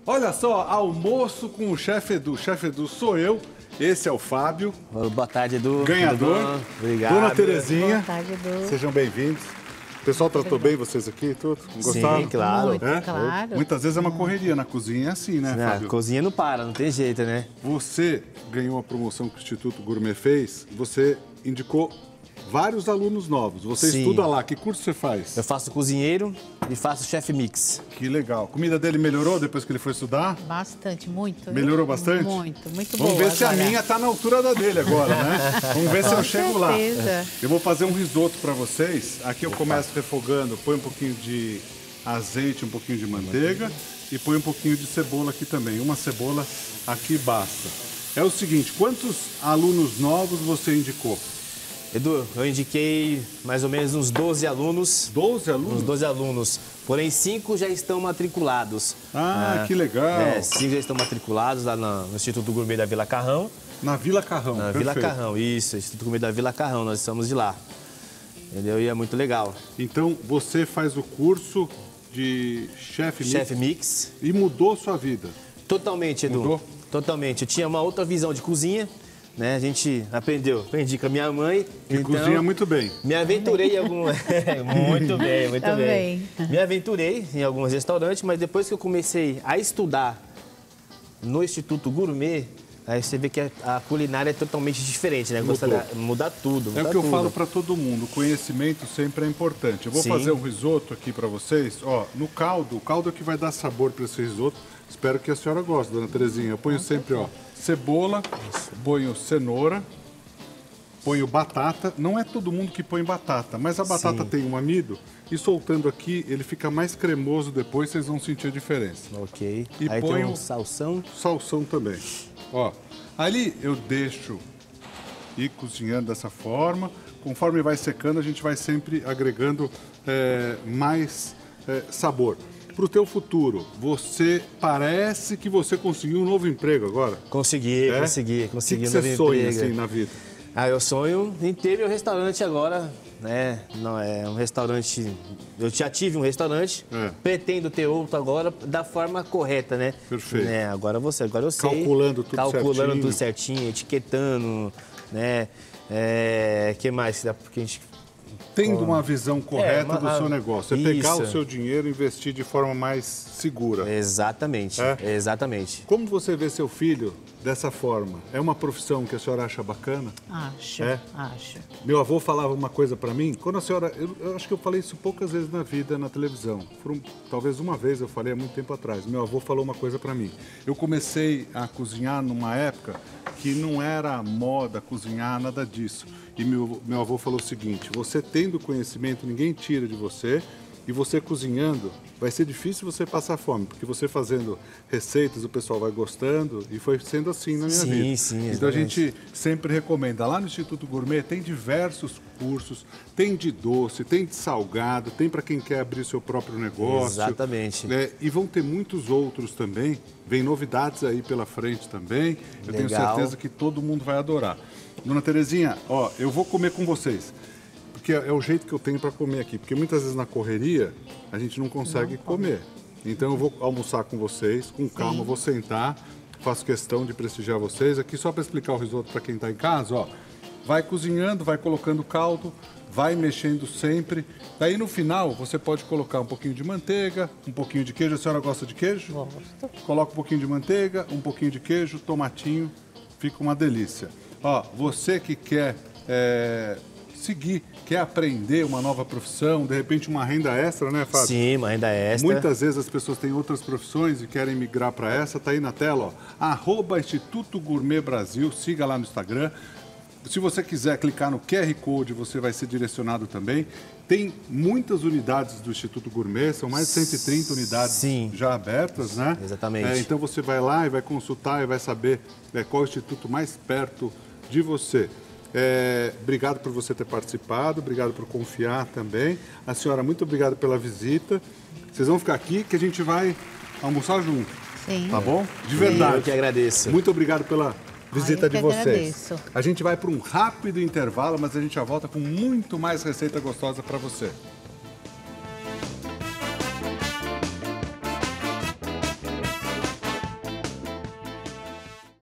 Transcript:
Olha só, almoço com o chefe Edu. Chefe Edu sou eu, esse é o Fábio. Boa tarde, Edu. Ganhador. Obrigado. Dona Terezinha. Boa tarde, Edu. Sejam bem-vindos. O pessoal tratou bem vocês aqui, tudo? Gostaram? Sim, claro. Muito, claro. Muitas vezes é uma correria na cozinha, é assim, né, Fábio? A cozinha não para, não tem jeito, né? Você ganhou a promoção que o Instituto Gourmet fez, você indicou vários alunos novos. Você Sim. estuda lá, que curso você faz? Eu faço cozinheiro e faço chef mix. Que legal. A comida dele melhorou depois que ele foi estudar? Bastante, muito. Melhorou bastante? Muito, muito Vamos boa ver se agora. a minha tá na altura da dele agora, né? Vamos ver se eu chego lá. certeza. Eu vou fazer um risoto para vocês. Aqui eu começo refogando, põe um pouquinho de azeite, um pouquinho de manteiga e põe um pouquinho de cebola aqui também. Uma cebola aqui basta. É o seguinte, quantos alunos novos você indicou? Edu, eu indiquei mais ou menos uns 12 alunos. 12 alunos? Uns 12 alunos. Porém, 5 já estão matriculados. Que legal. 5 já estão matriculados lá no Instituto Gourmet da Vila Carrão. Na Vila Carrão, Na perfeito. Vila Carrão, isso. Instituto Gourmet da Vila Carrão, nós estamos de lá. Entendeu? E é muito legal. Então, você faz o curso de chefe Chef mix. e mudou sua vida. Totalmente, Edu. Mudou? Totalmente. Eu tinha uma outra visão de cozinha, né? A gente aprendi com a minha mãe. Que cozinha muito bem. Me aventurei em algum... muito bem, muito Também. bem. Me aventurei em alguns restaurantes, mas depois que eu comecei a estudar no Instituto Gourmet, aí você vê que a culinária é totalmente diferente, né? Muda tudo, muda É o que eu tudo. falo para todo mundo, o conhecimento sempre é importante. Eu vou Sim. fazer um risoto aqui para vocês, ó, no caldo, o caldo é que vai dar sabor para esse risoto. Espero que a senhora goste, dona Terezinha. Eu ponho sempre, ó, cebola, ponho cenoura, ponho batata. Não é todo mundo que põe batata, mas a batata Sim. tem um amido e soltando aqui ele fica mais cremoso depois, vocês vão sentir a diferença. Ok. E Aí ponho- tem um salsão. Salsão também. Ó, ali eu deixo ir cozinhando dessa forma. Conforme vai secando, a gente vai sempre agregando mais sabor. Para o teu futuro, você parece que você conseguiu um novo emprego agora. Consegui É? consegui O que um você novo sonha emprego. assim na vida? Eu sonho em ter meu restaurante agora, né? Não é um restaurante. Eu já tive um restaurante, pretendo ter outro agora da forma correta, né? Perfeito. Né? Agora eu sei. Calculando tudo calculando certinho. tudo certinho, etiquetando, né? Que mais que dá porque a gente Tendo uma visão correta do seu negócio. É pegar o Isso. seu dinheiro e investir de forma mais segura. Exatamente, exatamente. Como você vê seu filho dessa forma? É uma profissão que a senhora acha bacana? Acho, É? acho. Meu avô falava uma coisa pra mim, quando a senhora... Eu acho que eu falei isso poucas vezes na vida, na televisão. Talvez uma vez eu falei há muito tempo atrás. Meu avô falou uma coisa pra mim. Eu comecei a cozinhar numa época que não era moda cozinhar, nada disso. E meu avô falou o seguinte, você tendo conhecimento, ninguém tira de você. E você cozinhando, vai ser difícil você passar fome, porque você fazendo receitas, o pessoal vai gostando, e foi sendo assim na minha vida. Sim, então a exatamente. gente sempre recomenda. Lá no Instituto Gourmet tem diversos cursos, tem de doce, tem de salgado, tem para quem quer abrir seu próprio negócio. Exatamente. E vão ter muitos outros também. Vem novidades aí pela frente também. Eu tenho Legal. certeza que todo mundo vai adorar. Dona Terezinha, ó, eu vou comer com vocês. Porque é o jeito que eu tenho para comer aqui. Porque muitas vezes na correria a gente não consegue comer. Então eu vou almoçar com vocês, com calma, vou sentar, faço questão de prestigiar vocês. Aqui só para explicar o risoto para quem está em casa, ó. Vai cozinhando, vai colocando caldo, vai mexendo sempre. Daí no final você pode colocar um pouquinho de manteiga, um pouquinho de queijo. A senhora gosta de queijo? Gosto. Coloca um pouquinho de manteiga, um pouquinho de queijo, tomatinho, fica uma delícia. Ó, você que quer seguir, quer aprender uma nova profissão, de repente uma renda extra, né, Fábio? Sim, uma renda extra. Muitas vezes as pessoas têm outras profissões e querem migrar para essa, tá aí na tela, ó, @Instituto Gourmet Brasil, siga lá no Instagram. Se você quiser clicar no QR Code, você vai ser direcionado também. Tem muitas unidades do Instituto Gourmet, são mais de 130 unidades Sim. já abertas, né? Exatamente. Então você vai lá e vai consultar e vai saber qual é o instituto mais perto de você. Obrigado por você ter participado, obrigado por confiar também. A senhora, muito obrigado pela visita. Vocês vão ficar aqui que a gente vai almoçar junto. Sim. Tá bom? De verdade. Eu que agradeço. Muito obrigado pela visita eu de que vocês. agradeço. A gente vai para um rápido intervalo, mas a gente já volta com muito mais receita gostosa para você.